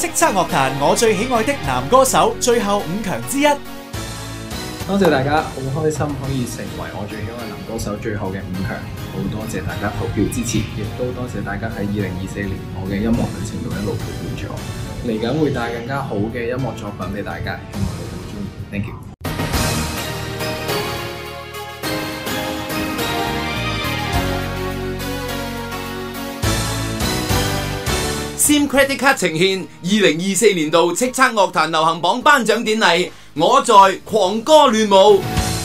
叱咤樂壇我最喜愛的男歌手最後5強之一。 多謝大家，好開心可以成為我最喜愛男歌手最後嘅5強，好多謝大家投票支持，亦都多謝大家喺2024年我嘅音樂旅程度一路陪伴住我，嚟緊會帶更加好嘅音樂作品俾大家，希望你哋中意。Thank you。 Sim Credit Card 呈現2024年度叱咤樂壇流行榜頒獎典禮，我在狂歌亂舞。